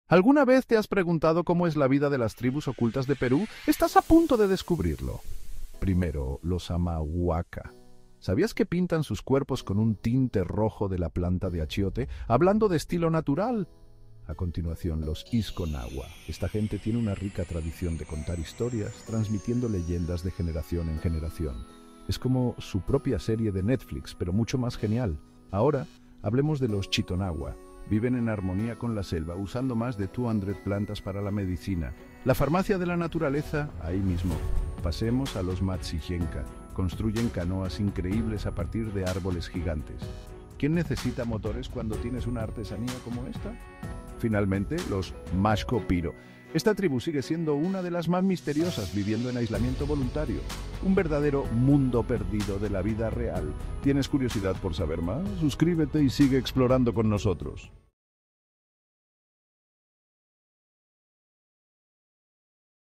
¿Alguna vez te has preguntado cómo es la vida de las tribus ocultas de Perú? Estás a punto de descubrirlo. Primero, los Amahuaca. ¿Sabías que pintan sus cuerpos con un tinte rojo de la planta de achiote, hablando de estilo natural? A continuación, los Isconagua. Esta gente tiene una rica tradición de contar historias, transmitiendo leyendas de generación en generación. Es como su propia serie de Netflix, pero mucho más genial. Ahora, hablemos de los Chitonagua. Viven en armonía con la selva, usando más de 200 plantas para la medicina. La farmacia de la naturaleza, ahí mismo. Pasemos a los Matsiyenka. Construyen canoas increíbles a partir de árboles gigantes. ¿Quién necesita motores cuando tienes una artesanía como esta? Finalmente, los Mashco Piro. Esta tribu sigue siendo una de las más misteriosas, viviendo en aislamiento voluntario. Un verdadero mundo perdido de la vida real. ¿Tienes curiosidad por saber más? Suscríbete y sigue explorando con nosotros.